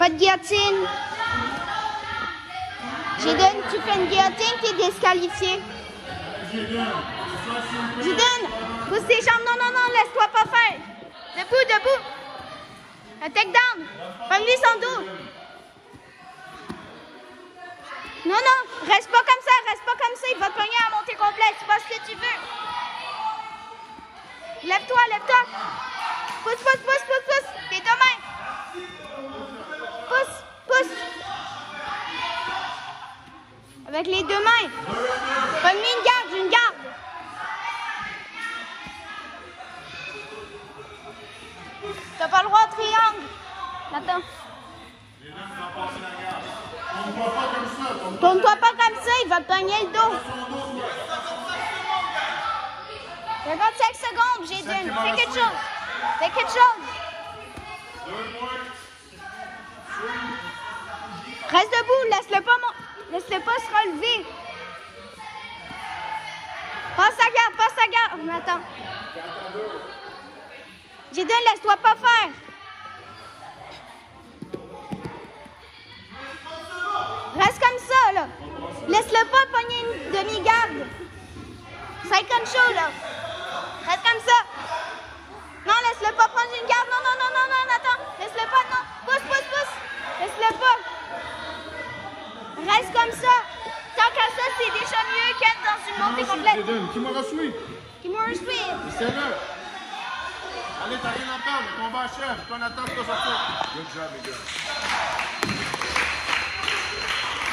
pas de guillotine. Jaden, tu fais une guillotine, t'es disqualifié. Jaden, pousse tes jambes. Non, non, non, laisse-toi pas faire. Debout, debout. Un takedown. Pogne-lui son dos. Non, non, reste pas comme ça, reste pas comme ça. Il va te pogner à monter complète. C'est pas ce que tu veux. Lève-toi, lève-toi. Pousse, pousse, pousse, pousse, pousse. Tes deux mains. Pousse, pousse. Avec les deux mains. Pogne-lui une garde, une garde. T'as pas le droit au triangle. Attends. Tourne-toi pas comme ça, il va te pogner le dos. 55 secondes, Jaden. Fais quelque chose. Fais quelque chose. Reste debout, laisse-le pas se relever. Passe la garde, passe la garde. On attend. Jaden, laisse-toi pas faire. Reste comme ça, là. Laisse-le pas pogner une demi-garde. 50 shows, là. Reste comme ça. Non, laisse-le pas prendre une garde. Non, non, non, non, non, attends. Laisse-le pas, non. Pousse, pousse, pousse. Laisse-le pas. Reste comme ça. Tant qu'à ça, c'est déjà mieux qu'être dans une montée complète. Kimura Sui. Kimura Sui. C'est là. Allez, t'as rien à perdre. Le combat achève. Qu'on attend de sortir. Good job, les gars.